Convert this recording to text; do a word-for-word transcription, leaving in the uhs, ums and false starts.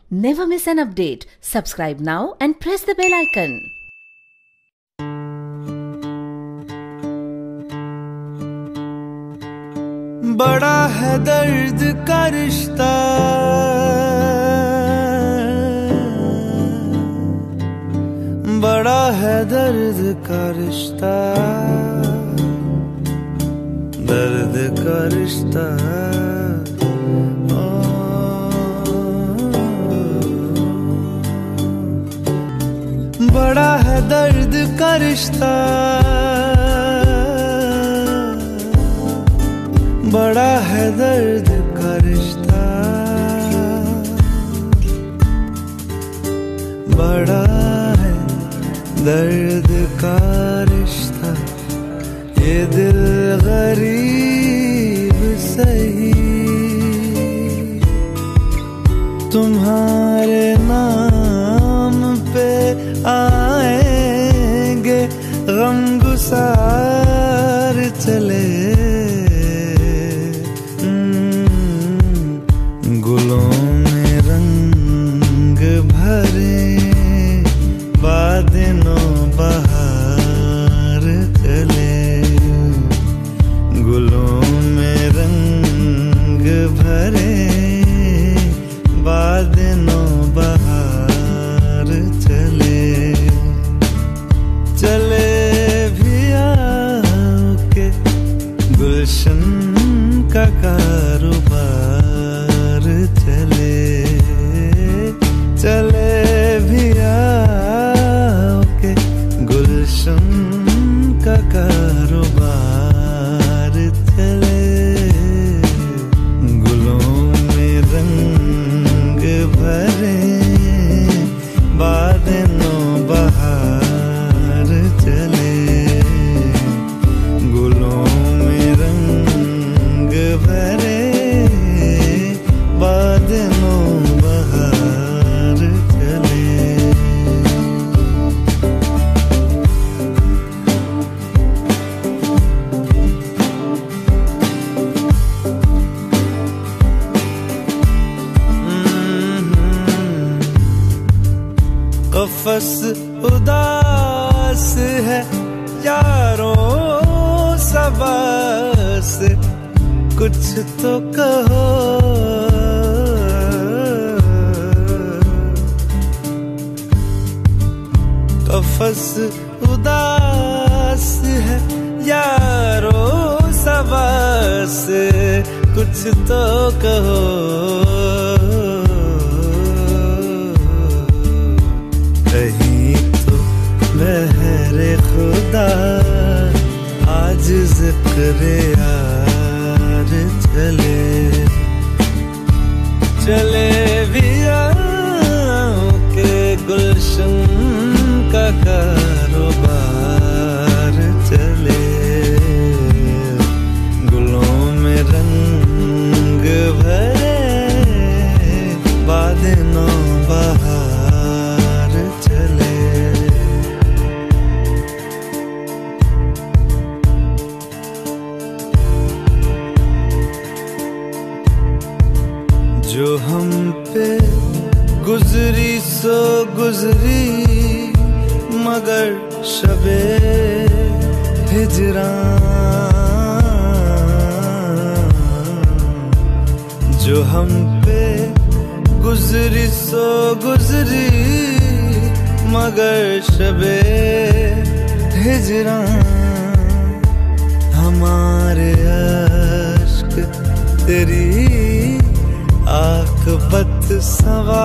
Never miss an update. Subscribe now and press the bell icon. बड़ा है दर्द का रिश्ता, बड़ा है दर्द का रिश्ता, दर्द का रिश्ता। बड़ा है दर्द का रिश्ता, बड़ा है दर्द का रिश्ता, बड़ा है दर्द का रिश्ता। ये दिल गरीब सही तुम्हारे नाम पे आएंगे, गम गुसार चले गुलों में रंग भरे, बादलों बहार चले। गुलों में रंग भरे, बादलों बहार चले। चले भी आओ के गुलशन का कारोबार चले, चले भी आओ के गुलशन का कारोबार चले। गुलों में रंग भरे, बादलों बहार चले। गुलों में रंग भरे, बादलों बहार चले। कफस उदास है यारों सबस, कुछ तो कहो। कफस उदास है यारों सबस, कुछ तो कहो। कहीं तो बहरे खुदा आज जिक्र यार चले, चले भी आओ के गुलशन का कारोबार चले। गुलों में रंग भरे, बादलों बहार चले। जो हम पे गुजरी सो गुजरी, मगर शबे हिजरां। जो हम पे गुजरी सो गुजरी, मगर शबे हिजरां। हमारे अश्क तेरी आकबत सवा